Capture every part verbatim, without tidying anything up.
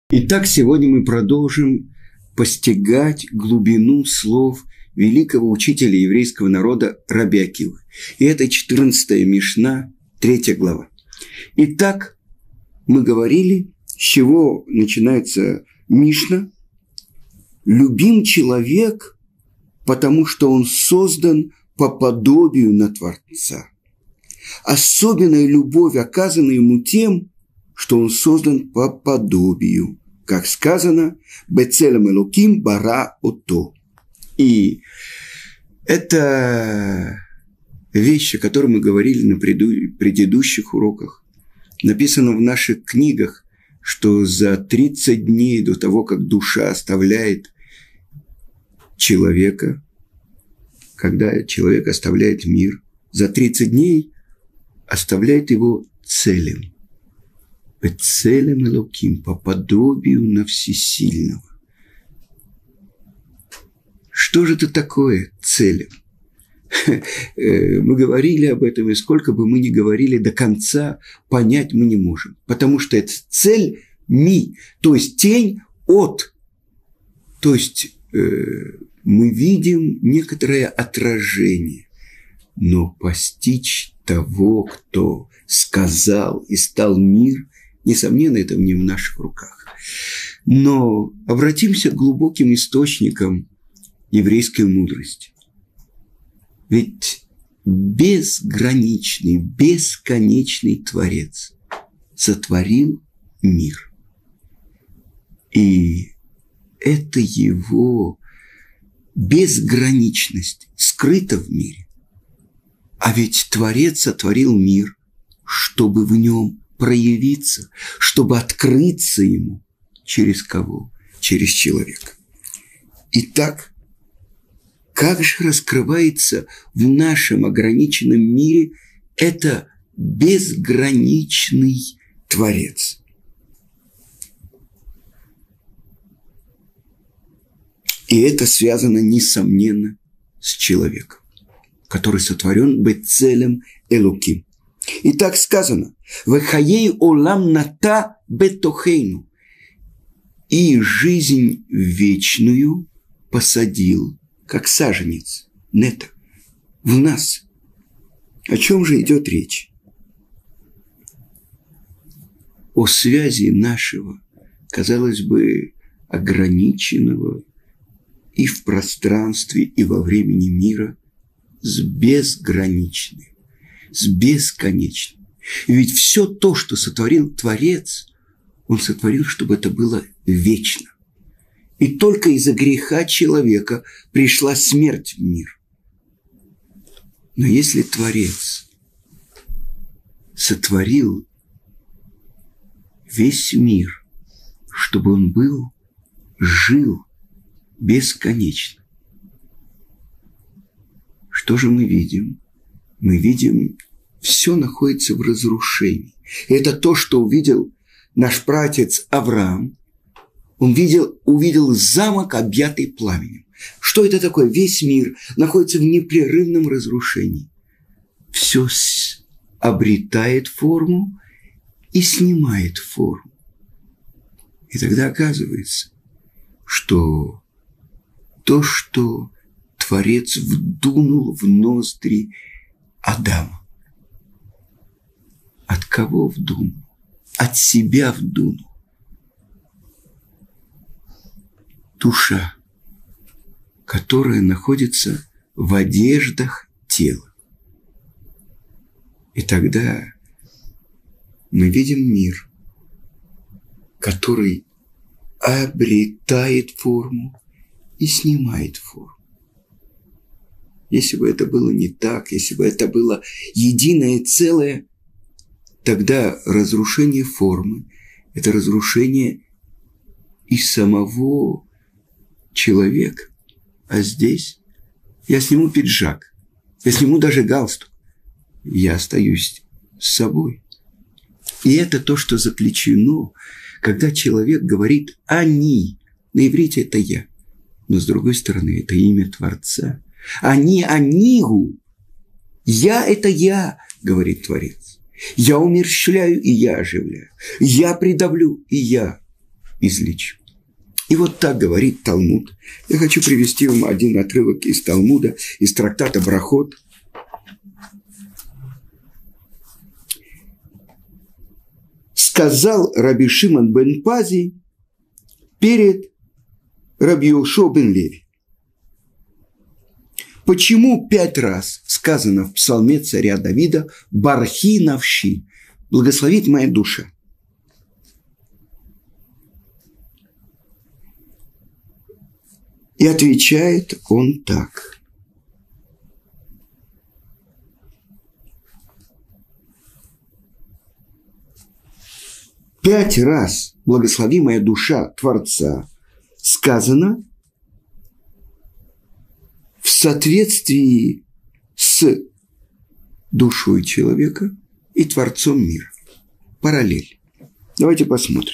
Итак, сегодня мы продолжим постигать глубину слов великого учителя еврейского народа Раби Акивы. И это четырнадцатая Мишна, третья глава. Итак, мы говорили, с чего начинается Мишна. Любим человек, потому что он создан по подобию на Творца. Особенная любовь оказана ему тем, что он создан по подобию. Как сказано, «Бецелем элоким бара ото». И это вещи, о которых мы говорили на предыдущих уроках. Написано в наших книгах, что за тридцать дней до того, как душа оставляет человека, когда человек оставляет мир, за тридцать дней оставляет его целым. Бецелем элоким, по подобию на всесильного. Что же это такое целым? Мы говорили об этом, и сколько бы мы ни говорили, до конца понять мы не можем. Потому что это цель ми, то есть тень от. То есть мы видим некоторое отражение, но постичь того, кто сказал и стал мир, несомненно, это не в наших руках. Но обратимся к глубоким источникам еврейской мудрости. Ведь безграничный, бесконечный Творец сотворил мир. И это его безграничность скрыта в мире. А ведь Творец сотворил мир, чтобы в нем проявиться, чтобы открыться ему. Через кого? Через человека. Итак, как же раскрывается в нашем ограниченном мире это безграничный Творец? И это связано, несомненно, с человеком, который сотворен бецелем элоким. И так сказано: «Вехаей олам ната бетохейну», и жизнь вечную посадил, как саженец, нета, в нас. О чем же идет речь? О связи нашего, казалось бы, ограниченного и в пространстве, и во времени мира с безграничным, с бесконечным. И ведь все то, что сотворил Творец, Он сотворил, чтобы это было вечно. И только из-за греха человека пришла смерть в мир. Но если Творец сотворил весь мир, чтобы он был, жил бесконечно, что же мы видим? Мы видим, все находится в разрушении. И это то, что увидел наш праотец Авраам. Он видел, увидел замок, объятый пламенем. Что это такое? Весь мир находится в непрерывном разрушении. Все обретает форму и снимает форму. И тогда оказывается, что то, что Творец вдунул в ноздри Адама. От кого вдунул? От себя вдунул. Душа, которая находится в одеждах тела. И тогда мы видим мир, который обретает форму и снимает форму. Если бы это было не так, если бы это было единое целое, тогда разрушение формы – это разрушение и самого человека. А здесь я сниму пиджак, я сниму даже галстук, я остаюсь с собой. И это то, что заключено, когда человек говорит «они». На иврите это «я», но с другой стороны это имя Творца. «Они, анигу». «Я» – это «я», говорит Творец. «Я умерщвляю, и я оживляю. Я придавлю, и я». излечим. И вот так говорит Талмуд. Я хочу привести вам один отрывок из Талмуда, из трактата Брахот. Сказал Раби Шимон бен Пази перед Раби Йошуа бен Леви. Почему пять раз сказано в псалме царя Давида «Бархи навши» – «Благословит моя душа»? И отвечает он так. Пять раз «Благослови моя душа Творца» сказано в соответствии с душой человека и Творцом мира. Параллель. Давайте посмотрим.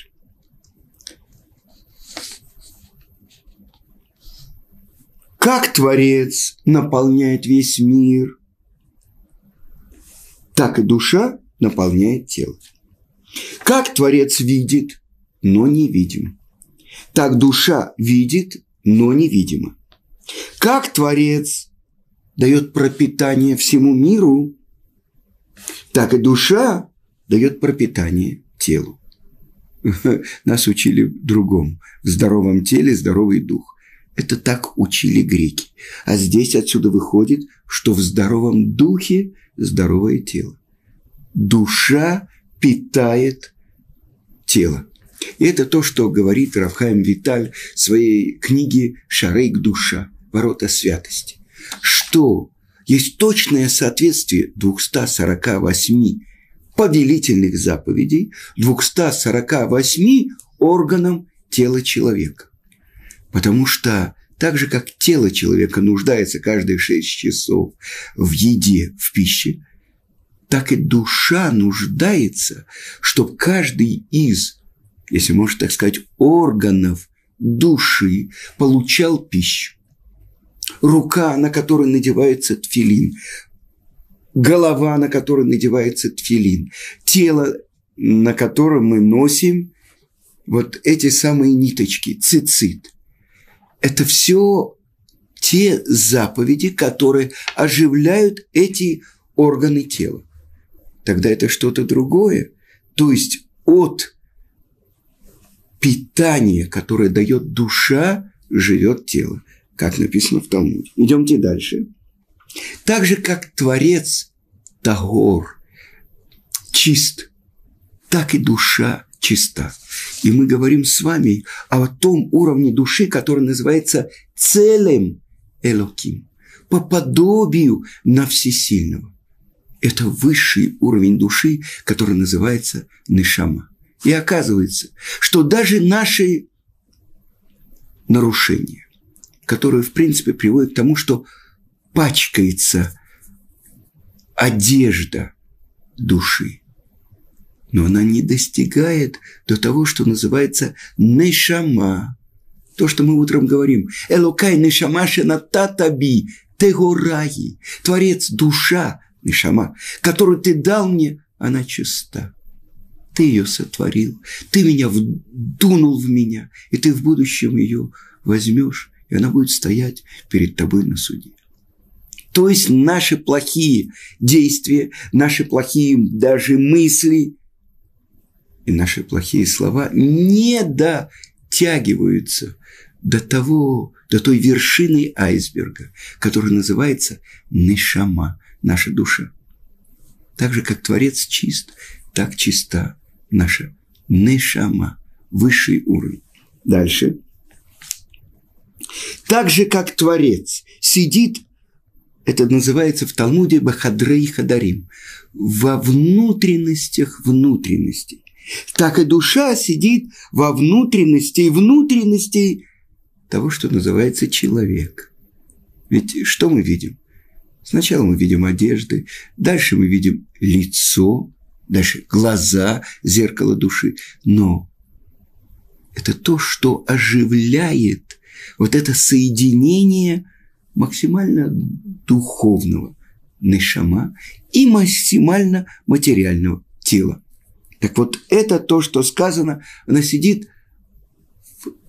Как Творец наполняет весь мир, так и душа наполняет тело. Как Творец видит, но невидим, так душа видит, но невидима. Как Творец дает пропитание всему миру, так и душа дает пропитание телу. Нас учили другому. В здоровом теле здоровый дух. Это так учили греки. А здесь отсюда выходит, что в здоровом духе здоровое тело. Душа питает тело. И это то, что говорит Рав Хаим Виталь в своей книге «Шарейк душа. Ворота святости». Что есть точное соответствие двухсот сорока восьми повелительных заповедей, двухсот сорока восьми органам тела человека. Потому что так же, как тело человека нуждается каждые шесть часов в еде, в пище, так и душа нуждается, чтобы каждый из, если можно так сказать, органов души получал пищу. Рука, на которой надевается тфилин, голова, на которой надевается тфилин, тело, на котором мы носим вот эти самые ниточки, цицит. Это все те заповеди, которые оживляют эти органы тела. Тогда это что-то другое. То есть от питания, которое дает душа, живет тело. Как написано в Талмуде. Идемте дальше. Так же, как Творец тагор, чист, так и душа чиста. И мы говорим с вами о том уровне души, который называется целем Элоким, по подобию на всесильного. Это высший уровень души, который называется нешама. И оказывается, что даже наши нарушения, которые, в принципе, приводят к тому, что пачкается одежда души, но она не достигает до того, что называется нешама. То, что мы утром говорим. Элокай нешама шенататаби тегораи. Творец, душа, нешама, которую ты дал мне, она чиста. Ты ее сотворил. Ты меня вдунул в меня. И ты в будущем ее возьмешь, и она будет стоять перед тобой на суде. То есть наши плохие действия, наши плохие даже мысли и наши плохие слова не дотягиваются до того, до той вершины айсберга, которая называется нешама, наша душа. Так же, как Творец чист, так чиста наша нешама, высший уровень. Дальше. Так же, как Творец сидит, это называется в Талмуде бахадрей хадарим, во внутренностях внутренностей. Так и душа сидит во внутренности внутренностей того, что называется человек. Ведь что мы видим? Сначала мы видим одежды, дальше мы видим лицо, дальше глаза, зеркало души. Но это то, что оживляет вот это соединение максимально духовного нешама и максимально материального тела. Так вот, это то, что сказано, она сидит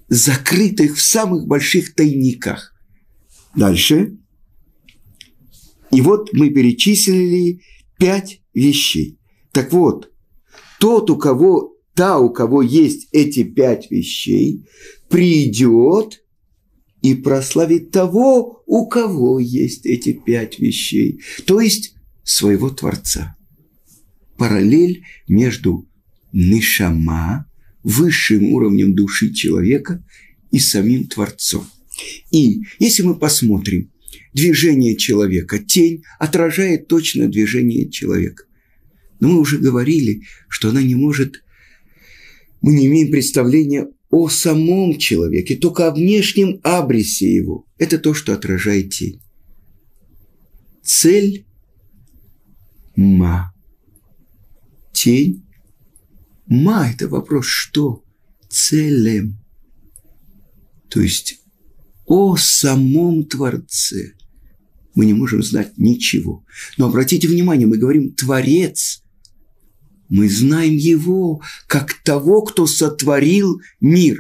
закрытых в самых больших тайниках. Дальше. И вот мы перечислили пять вещей. Так вот, тот, у кого, та, у кого есть эти пять вещей, придет и прославит того, у кого есть эти пять вещей, то есть своего Творца. Параллель между нешама, высшим уровнем души человека, и самим Творцом. И если мы посмотрим, движение человека, тень отражает точно движение человека. Но мы уже говорили, что она не может, мы не имеем представления о самом человеке, только о внешнем абресе его. Это то, что отражает тень. Цель – ма. Тень – ма – это вопрос «что?». Целем. То есть о самом Творце мы не можем знать ничего. Но обратите внимание, мы говорим «Творец». Мы знаем Его как того, кто сотворил мир.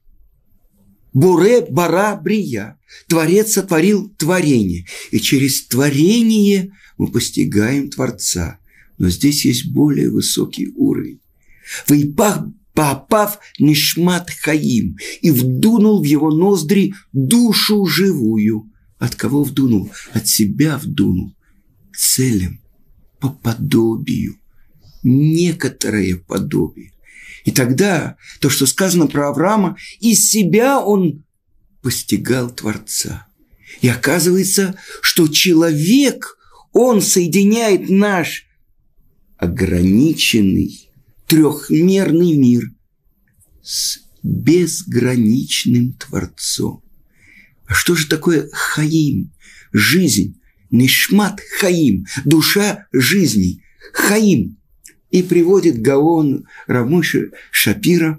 Боре бара брия. Творец сотворил творение. И через творение мы постигаем Творца. Но здесь есть более высокий уровень. Вейпах Папав нишмат хаим, и вдунул в его ноздри душу живую. От кого вдунул? От себя вдунул. Целем, по подобию, некоторое подобие. И тогда то, что сказано про Авраама, из себя он постигал Творца. И оказывается, что человек, он соединяет наш ограниченный, трехмерный мир с безграничным Творцом. А что же такое хаим? Жизнь. Нишмат хаим. Душа жизни. Хаим. И приводит Гаон Рав Моше Шапира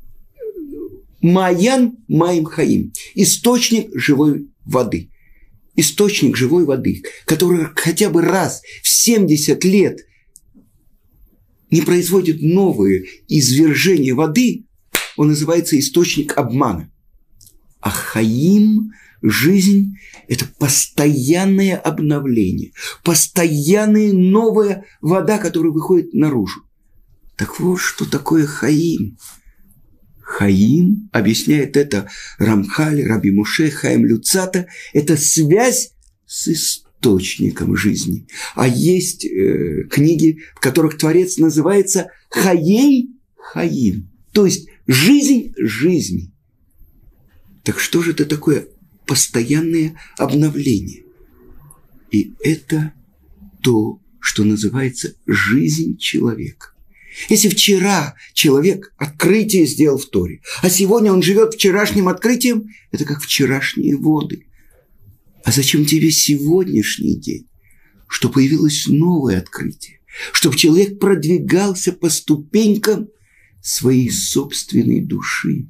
Маян Маим Хаим. Источник живой воды. Источник живой воды, который хотя бы раз в семьдесят лет не производит новые извержения воды, он называется источник обмана. А хаим, жизнь – это постоянное обновление, постоянная новая вода, которая выходит наружу. Так вот, что такое хаим. Хаим, объясняет это Рамхаль, Раби Моше, Хаим Люцата, это связь с источником жизни. А есть э, книги, в которых Творец называется Хаей Хаим, то есть жизнь жизни. Так что же это такое постоянное обновление? И это то, что называется жизнь человека. Если вчера человек открытие сделал в Торе, а сегодня он живет вчерашним открытием, это как вчерашние воды. А зачем тебе сегодняшний день? Чтобы появилось новое открытие, чтобы человек продвигался по ступенькам своей собственной души.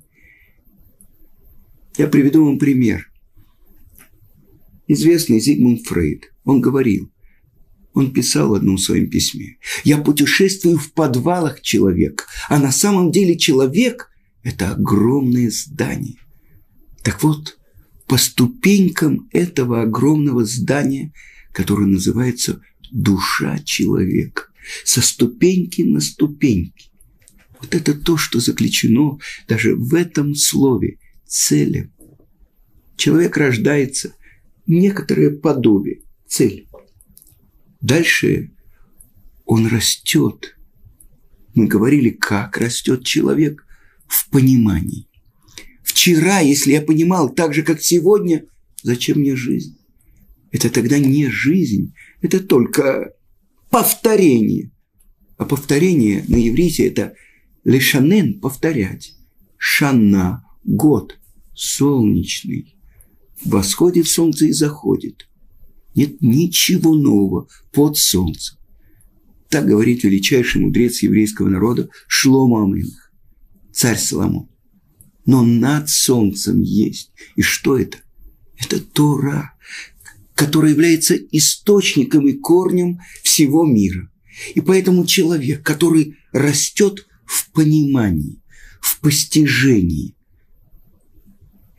Я приведу вам пример. Известный Зигмунд Фрейд, он говорил, он писал в одном своем письме: «Я путешествую в подвалах человека, а на самом деле человек – это огромное здание». Так вот, по ступенькам этого огромного здания, которое называется душа человека, со ступеньки на ступеньки. Вот это то, что заключено даже в этом слове «целем». Человек рождается, некоторое подобие, цель. Дальше он растет. Мы говорили, как растет человек в понимании. Вчера, если я понимал так же, как сегодня, зачем мне жизнь? Это тогда не жизнь, это только повторение. А повторение на иврите – это лешанен – повторять. Шана – год, солнечный. Восходит солнце и заходит. Нет ничего нового под солнцем. Так говорит величайший мудрец еврейского народа Шломо ха-Мелех, царь Соломон. Но над солнцем есть. И что это? Это Тора, которая является источником и корнем всего мира. И поэтому человек, который растет в понимании, в постижении,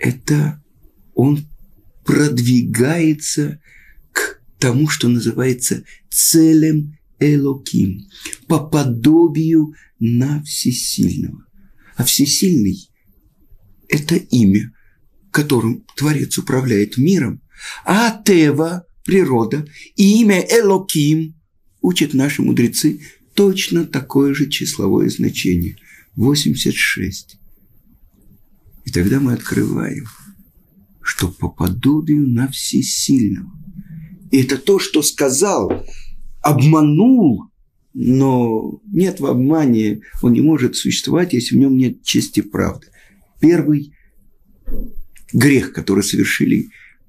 это он продвигается к тому, что называется целем Элоким, по подобию на Всесильного. А Всесильный – это имя, которым Творец управляет миром, а Тева – природа, и имя Элоким, учат наши мудрецы, точно такое же числовое значение – восемьдесят шесть. И тогда мы открываем, что по подобию на Всесильного. И это то, что сказал, обманул, но нет в обмане, он не может существовать, если в нем нет чести и правды. Первый грех, который совершили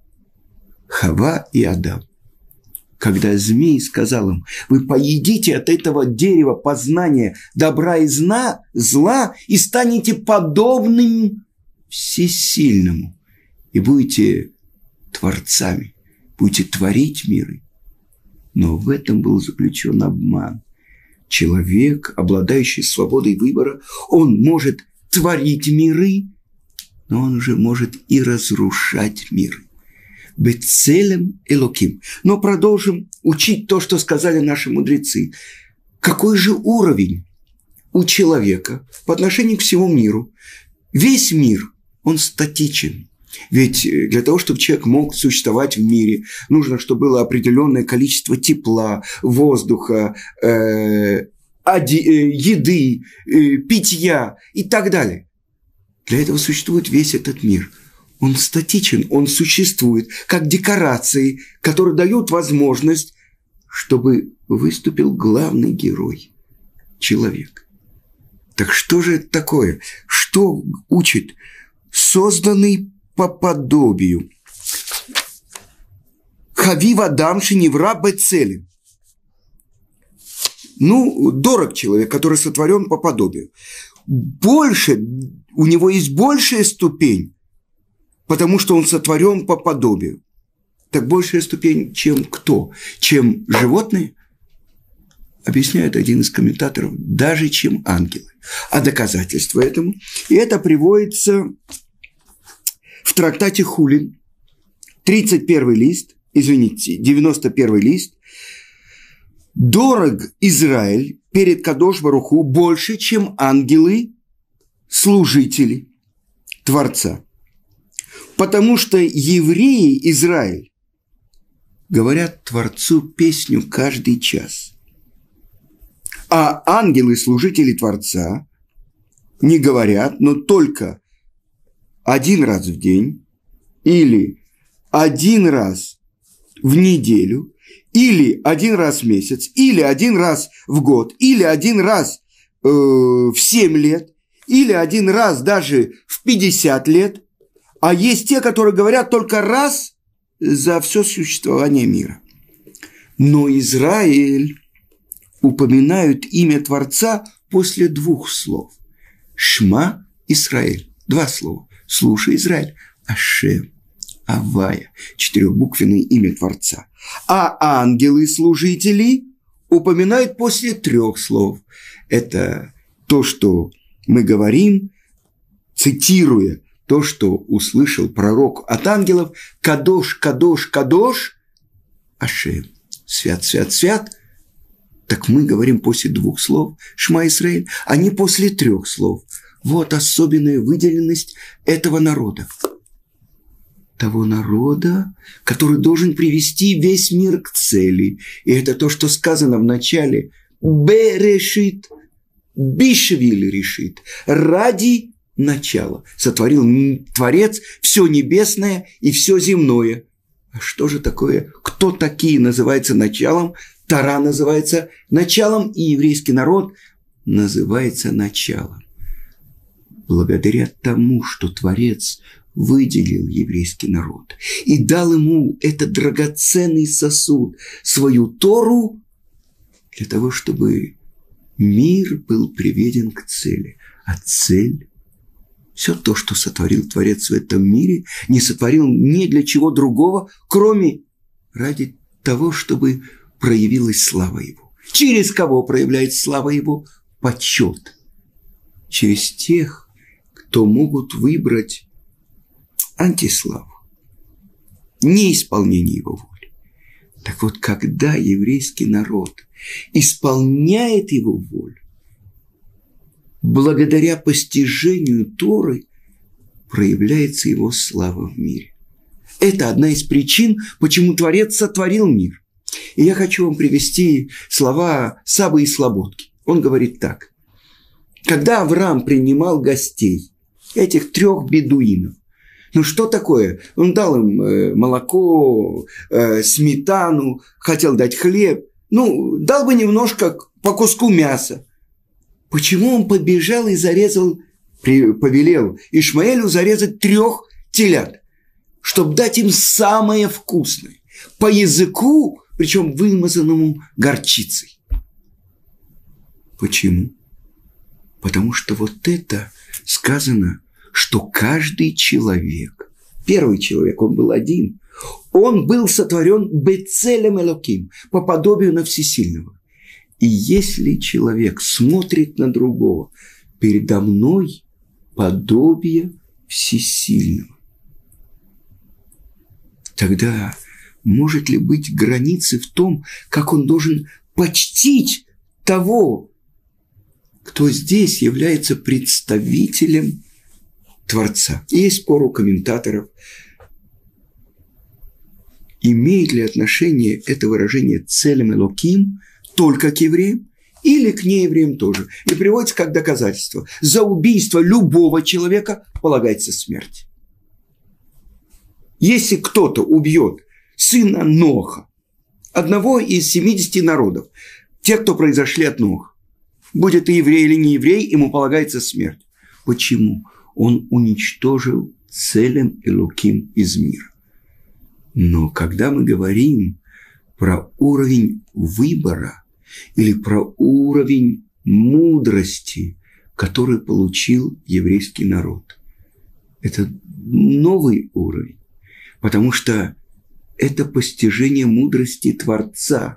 Хава и Адам. Когда змей сказал им: вы поедите от этого дерева познания добра и зла, зла и станете подобным Всесильному, и будете творцами, будете творить миры. Но в этом был заключен обман. Человек, обладающий свободой выбора, он может творить миры, но он уже может и разрушать миры. Бецелем Элоким. Но продолжим учить то, что сказали наши мудрецы. Какой же уровень у человека по отношению к всему миру? Весь мир, он статичен. Ведь для того, чтобы человек мог существовать в мире, нужно, чтобы было определенное количество тепла, воздуха, э, оди, э, еды, э, питья и так далее. Для этого существует весь этот мир. Он статичен, он существует как декорации, которые дают возможность, чтобы выступил главный герой – человек. Так что же это такое? Что учит созданный по подобию? Хавив Адам шеневра бецелем. Ну, дорог человек, который сотворен по подобию. Больше, у него есть большая ступень, потому что он сотворен по подобию. Так большая ступень, чем кто? Чем животные? Объясняет один из комментаторов, даже чем ангелы. А доказательство этому, и это приводится в трактате Хулин, тридцать первый лист, извините, девяносто первый лист. Дорог Израиль перед Кадош Баруху больше, чем ангелы, служители Творца. Потому что евреи Израиль говорят Творцу песню каждый час. А ангелы, служители Творца, не говорят, но только один раз в день или один раз в неделю, или один раз в месяц, или один раз в год, или один раз э, в семь лет, или один раз даже в пятьдесят лет. А есть те, которые говорят только раз за все существование мира. Но Израиль упоминают имя Творца после двух слов. Шма Исраэль. Два слова. Слушай, Израиль. Ашем. Авая. Четырехбуквенное имя Творца. А ангелы-служители упоминают после трех слов. Это то, что мы говорим, цитируя то, что услышал пророк от ангелов: «Кадош, кадош, кадош, Ашем». Свят, свят, свят. Так мы говорим после двух слов «Шма Исраэль», а не после трех слов. Вот особенная выделенность этого народа. Того народа, который должен привести весь мир к цели. И это то, что сказано в начале. «Берешит», «бишвиль решит», ради начала. Сотворил Творец все небесное и все земное. А что же такое? Кто такие называется началом? Тора называется началом, и еврейский народ называется началом. Благодаря тому, что Творец выделил еврейский народ и дал ему этот драгоценный сосуд, свою Тору, для того, чтобы мир был приведен к цели. А цель, все то, что сотворил Творец в этом мире, не сотворил ни для чего другого, кроме ради того, чтобы проявилась слава Его. Через кого проявляется слава Его? Почет. Через тех, кто могут выбрать антиславу, неисполнение его воли. Так вот, когда еврейский народ исполняет его волю, благодаря постижению Торы проявляется его слава в мире. Это одна из причин, почему Творец сотворил мир. И я хочу вам привести слова Сабы из Слободки. Он говорит так. Когда Авраам принимал гостей, этих трех бедуинов, ну что такое? Он дал им э, молоко, э, сметану, хотел дать хлеб. Ну, дал бы немножко по куску мяса. Почему он побежал и зарезал, при, повелел Ишмаэлю зарезать трех телят, чтобы дать им самое вкусное, по языку, причем вымазанному горчицей? Почему? Потому что вот это сказано, что каждый человек, первый человек, он был один, он был сотворен бецелем элоким, по подобию на всесильного. И если человек смотрит на другого, передо мной подобие всесильного, тогда может ли быть границы в том, как он должен почтить того, кто здесь является представителем Творца? И есть спор у комментаторов, имеет ли отношение это выражение «целем элоким» только к евреям или к неевреям тоже. И приводится как доказательство. За убийство любого человека полагается смерть. Если кто-то убьет сына Ноха, одного из семидесяти народов, те, кто произошли от Ноха, будет и еврей или не еврей, ему полагается смерть. Почему? Он уничтожил целым элоким из мира. Но когда мы говорим про уровень выбора или про уровень мудрости, который получил еврейский народ, это новый уровень, потому что это постижение мудрости Творца.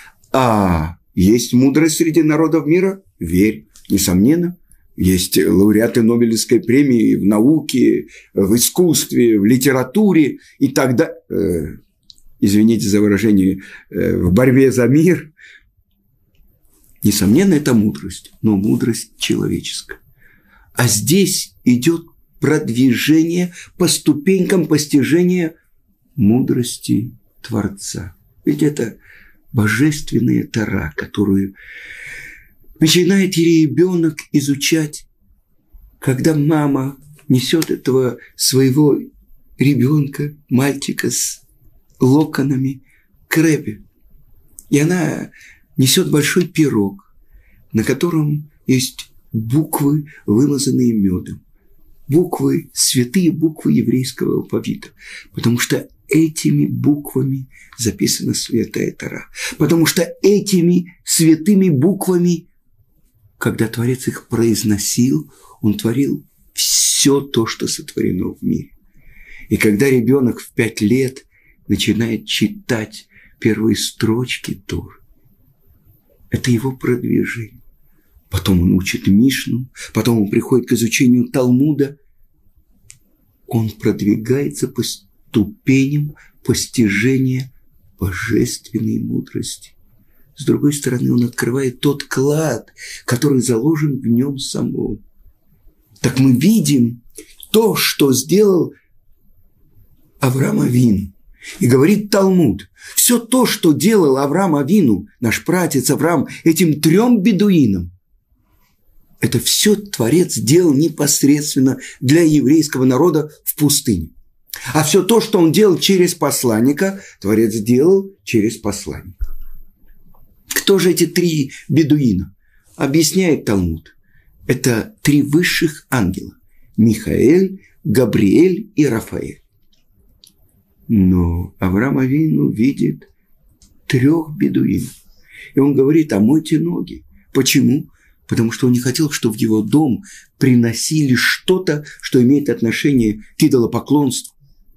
А есть мудрость среди народов мира? Верь, несомненно. Есть лауреаты Нобелевской премии в науке, в искусстве, в литературе и так далее. Э, извините за выражение, э, в борьбе за мир. Несомненно, это мудрость, но мудрость человеческая. А здесь идет продвижение по ступенькам постижения мудрости Творца. Ведь это божественная Тора, которую начинает ребенок изучать, когда мама несет этого своего ребенка, мальчика с локонами к Ребе. И она несет большой пирог, на котором есть буквы, вымазанные медом. Буквы, святые буквы еврейского алфавита. Потому что этими буквами записана Святая Тора. Потому что этими святыми буквами, когда Творец их произносил, он творил все то, что сотворено в мире. И когда ребенок в пять лет начинает читать первые строчки Торы, это его продвижение. Потом он учит Мишну, потом он приходит к изучению Талмуда. Он продвигается по ступеням постижения божественной мудрости. С другой стороны, он открывает тот клад, который заложен в нем самом. Так мы видим то, что сделал Авраам Авину. И говорит Талмуд, все то, что делал Авраам Авину, наш пратец Авраам, этим трем бедуинам, это все Творец делал непосредственно для еврейского народа в пустыне. А все то, что он делал через посланника, Творец делал через посланника. Кто же эти три бедуина? Объясняет Талмуд. Это три высших ангела. Михаэль, Габриэль и Рафаэль. Но Авраам Авину видит трех бедуинов. И он говорит: омойте ноги. Почему? Потому что он не хотел, чтобы в его дом приносили что-то, что имеет отношение к идолопоклонству.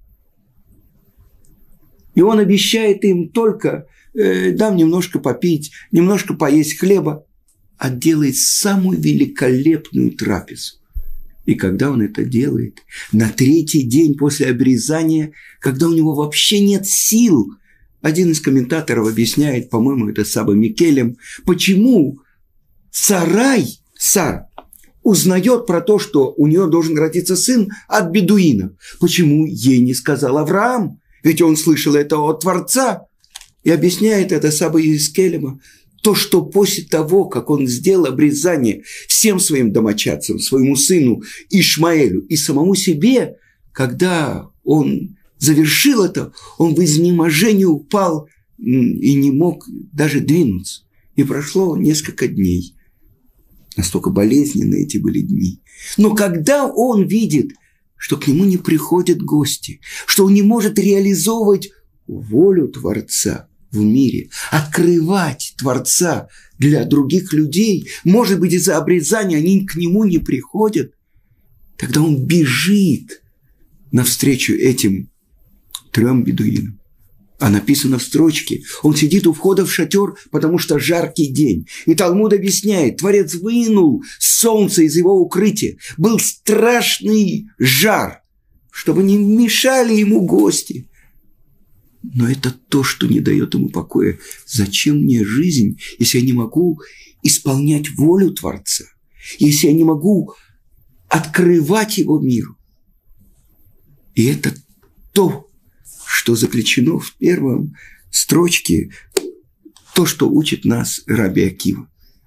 И он обещает им только э, дам немножко попить, немножко поесть хлеба, а делает самую великолепную трапезу. И когда он это делает, на третий день после обрезания, когда у него вообще нет сил, один из комментаторов объясняет, по-моему, это Саба Микелем, почему Сарай, Сар, узнает про то, что у нее должен родиться сын от бедуина. Почему ей не сказал Авраам? Ведь он слышал это от Творца. И объясняет это Саба Микелема. То, что после того, как он сделал обрезание всем своим домочадцам, своему сыну Ишмаэлю и самому себе, когда он завершил это, он в изнеможении упал и не мог даже двинуться. И прошло несколько дней. Настолько болезненные эти были дни. Но когда он видит, что к нему не приходят гости, что он не может реализовывать волю Творца в мире, открывать Творца для других людей, может быть, из-за обрезания они к нему не приходят, тогда он бежит навстречу этим трем бедуинам. А написано в строчке, он сидит у входа в шатер, потому что жаркий день. И Талмуд объясняет, Творец вынул солнце из его укрытия. Был страшный жар, чтобы не мешали ему гости. Но это то, что не дает ему покоя. Зачем мне жизнь, если я не могу исполнять волю Творца? Если я не могу открывать его миру? И это то, что заключено в первом строчке, то, что учит нас Раби Акива.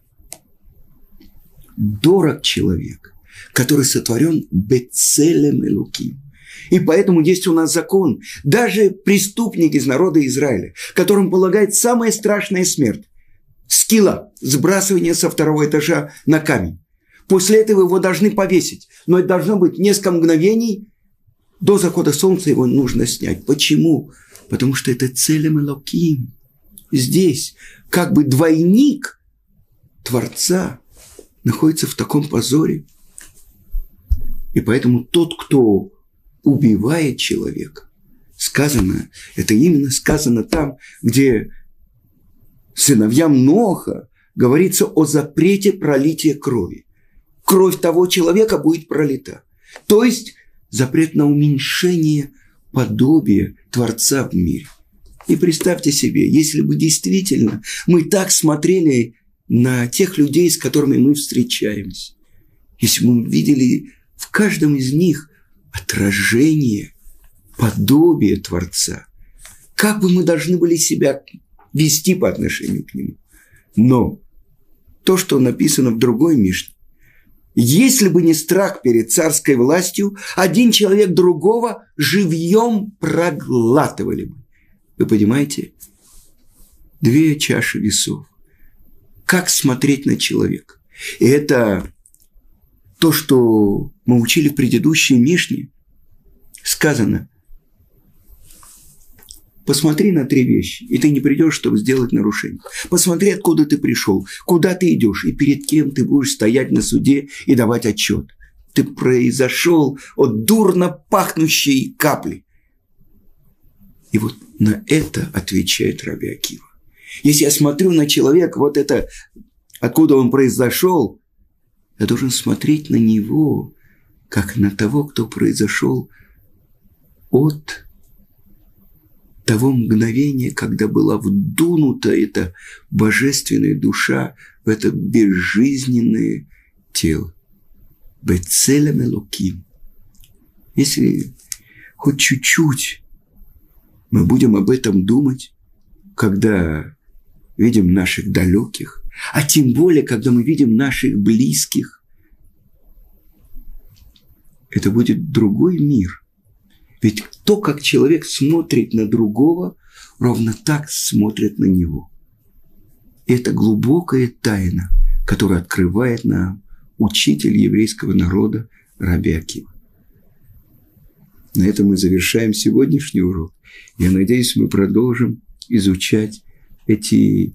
Дорог человек, который сотворен бецелем элоким. И поэтому есть у нас закон. Даже преступник из народа Израиля, которому полагает самая страшная смерть, скила, сбрасывание со второго этажа на камень. После этого его должны повесить. Но это должно быть несколько мгновений. До захода солнца его нужно снять. Почему? Потому что это целем элоким. Здесь как бы двойник Творца находится в таком позоре. И поэтому тот, кто убивает человека, сказано, это именно сказано там, где сыновьям Ноха говорится о запрете пролития крови. Кровь того человека будет пролита. То есть запрет на уменьшение подобия Творца в мире. И представьте себе, если бы действительно мы так смотрели на тех людей, с которыми мы встречаемся, если бы мы видели в каждом из них отражение, подобие Творца, как бы мы должны были себя вести по отношению к нему. Но то, что написано в другой Мишне, если бы не страх перед царской властью, один человек другого живьем проглатывали бы. Вы понимаете? Две чаши весов. Как смотреть на человека? И это то, что мы учили в предыдущей Мишне. Сказано, посмотри на три вещи, и ты не придешь, чтобы сделать нарушение. Посмотри, откуда ты пришел, куда ты идешь, и перед кем ты будешь стоять на суде и давать отчет. Ты произошел от дурно пахнущей капли. И вот на это отвечает Раби Акива. Если я смотрю на человека, вот это, откуда он произошел, я должен смотреть на него, как на того, кто произошел от того мгновения, когда была вдунута эта божественная душа в это безжизненное тело. Бецелем элоким. Если хоть чуть-чуть мы будем об этом думать, когда видим наших далеких, а тем более, когда мы видим наших близких, это будет другой мир. Ведь то, как человек смотрит на другого, ровно так смотрит на него. И это глубокая тайна, которую открывает нам учитель еврейского народа Раби Акива. На этом мы завершаем сегодняшний урок. Я надеюсь, мы продолжим изучать эти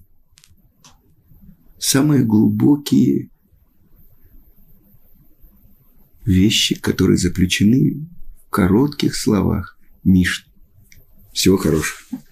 самые глубокие вещи, которые заключены в коротких словах Мишны. Всего хорошего.